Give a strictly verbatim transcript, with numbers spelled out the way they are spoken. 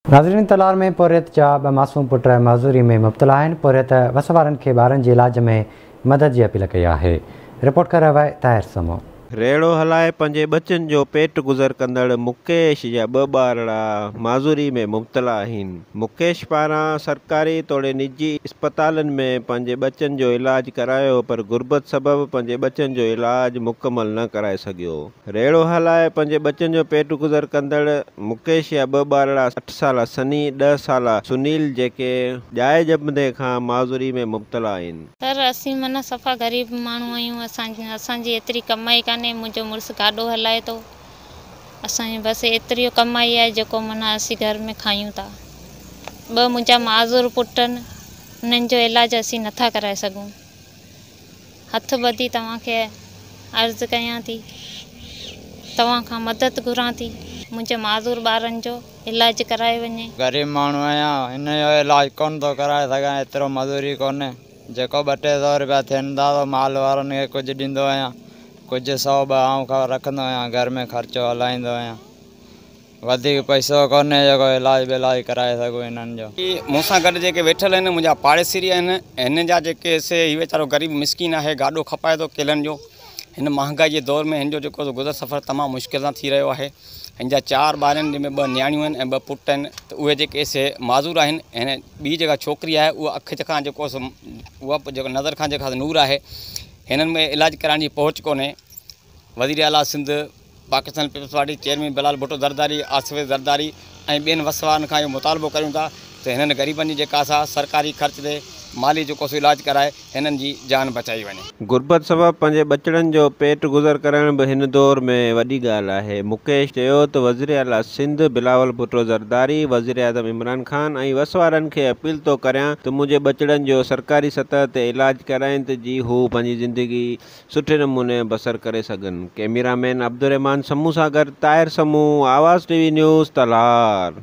नाज़रीन, तलार में पोरियत जा ब मासूम पुट मज़ूरी में मुब्तला आहिनि। पोरियत वस वारनि खे ॿारनि जे इलाज में मदद जी अपील कई आहे। रिपोर्ट कर रहियो आहे ताहिर समो। रेड़ो हलाए पंहिंजे बचनि जो पेट गुज़र कंदड़ मुकेश जा ॿ ॿारड़ा माज़ूरी में मुब्तला आहिनि। मुकेश पारां सरकारी तोड़े निजी अस्पतालनि में पंहिंजे बचनि जो इलाज करायो, पर गुरबत सबबि पंहिंजे बचनि जो इलाज मुकमल न कराए सघियो। रेड़ो हलाए पंहिंजे बचनि जो पेट गुज़र कंदड़ मुकेश जा ॿ ॿारड़ा अठ साल सनी, ॾह साल सुनील, जेके ॼाए ॼमंदे खां माज़ूरी में मुब्तला आहिनि। सर, असीं मन सफ़ा ग़रीब माण्हू आहियूं। असांजी असांजी एतिरी कमाई कान्हे। मुंहिंजो मुड़ुसु गाॾो हलाए थो। असांजी बसि एतिरी कमाई आहे जेको माना असीं घर में खायूं था। ॿ मुंहिंजा माज़ूर पुट आहिनि, उन्हनि जो इलाज असीं नथा कराए सघूं। हथ ॿधी तव्हांखे अर्ज़ु कयां थी, तव्हां खां मदद घुरां थी, मुंहिंजे माज़ूर ॿारनि जो इलाज कराए वञे। गरीब माण्हू आहियां, हिन जो इलाज कोन थो कराए सघां। एतिरो मज़ूरी कोन्हे। जेको ॿ टे सौ रुपया थियनि था त माल वारनि खे कुझु ॾींदो आहियां, कुझु सौ ॿ आऊं खां रखंदो आहियां, घर में ख़र्चो हलाईंदो आहियां। वधीक पैसो कोन्हे जेको इलाज विलाज कराए सघूं हिननि जो। मूंसां गॾु जेके वेठल आहिनि मुंहिंजा पाड़ेसिरी आहिनि। हिन जा जेके से हीउ वीचारो ग़रीब मिसकिन आहे, गाॾो खपाए थो केलनि जो। हिन महांगाई जे दौर में हिन जो जेको गुज़र सफ़र तमामु मुश्किल सां थी रहियो आहे। हिन जा चारि ॿार आहिनि, जंहिंमें ॿ न्याणियूं आहिनि ऐं ॿ पुट आहिनि। त उहे जेके से माज़ूर आहिनि। हिन ॿी जेका छोकिरी आहे उहा अखि खां जेको उहा जेको नज़र खां जेका नूर आहे, हिननि में इलाज कराइण जी पहुच कोन्हे। वज़ीर आला Sindh, Pakistan People's Party chairman Bilal Bhutto Zardari, Asif Zardari ऐं ॿियनि वस वारनि खां इहो मुतालबो कयूं था त हिननि ग़रीबनि जी जेका असां सरकारी ख़र्च ते माली जेको सो इलाज कराए हिननि जी जान बचाई वञे। गुरबत सबबि पंहिंजे बचड़नि जो पेट गुज़र करण बि हिन दौर में वॾी ॻाल्हि आहे। मुकेश चयो त वज़ीर आला सिंध बिलावल भुट्टो ज़रदारी, वज़ीर आज़म इमरान ख़ान ऐं वस वारनि खे अपील थो करियां त मुंहिंजे बचड़नि जो सरकारी सतह ते इलाज कराइनि त जी हू पंहिंजी ज़िंदगी सुठे नमूने बसर करे सघनि। कैमरामैन अब्दुर रहमान समूह सां गॾु ताहिर समूह, आवाज़ टीवी न्यूज़, तलार।